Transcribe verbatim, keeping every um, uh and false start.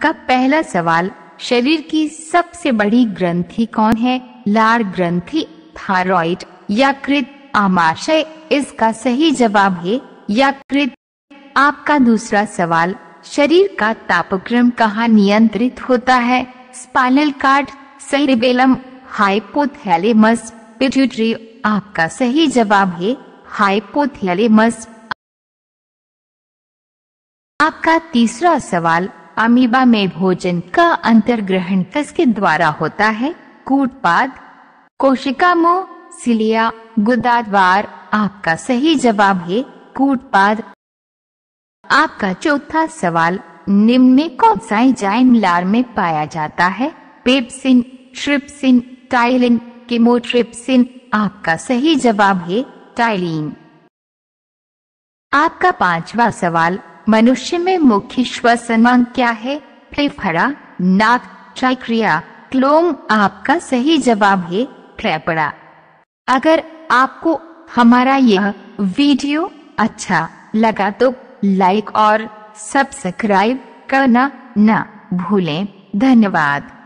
आपका पहला सवाल, शरीर की सबसे बड़ी ग्रंथि कौन है? लार ग्रंथि, थायराइड, यकृत, आमाशय। इसका सही जवाब है यकृत। आपका दूसरा सवाल, शरीर का तापक्रम कहाँ नियंत्रित होता है? Spinal cord, cerebellum, hypothalamus, pituitary. आपका सही जवाब है हाइपोथैलेमस। आपका तीसरा सवाल, अमीबा में भोजन का अंतर्ग्रहण किसके द्वारा होता है? कूटपाद, कोशिका मुंह, सिलिया, गुदाद्वार। आपका सही जवाब है कूटपाद। आपका चौथा सवाल, निम्न में कौन सा एंजाइम लार में पाया जाता है? Pepsin, trypsin, ptyalin, chymotrypsin. आपका सही जवाब है टाइलिन। आपका पांचवा सवाल, मनुष्य में मुख्य श्वसन अंग क्या है? फेफड़ा, नाक, ट्राकिया, क्लोम। आपका सही जवाब है फेफड़ा। अगर आपको हमारा यह वीडियो अच्छा लगा तो लाइक और सब्सक्राइब करना ना भूलें। धन्यवाद।